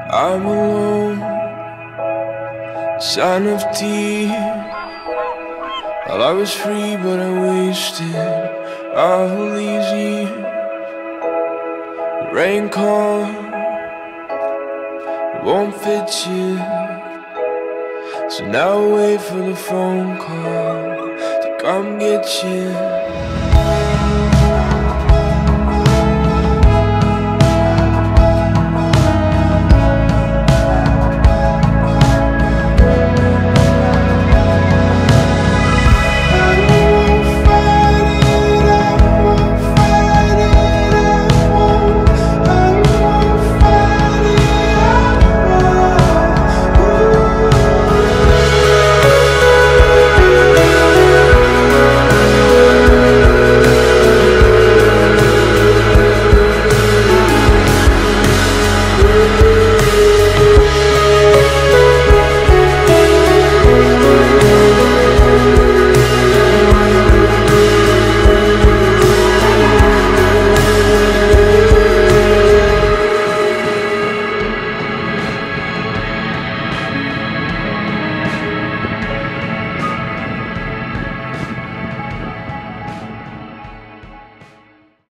I'm alone, sign of tears. While I was free, but I wasted all these years. The rain comes, it won't fit you. So now I wait for the phone call to come get you.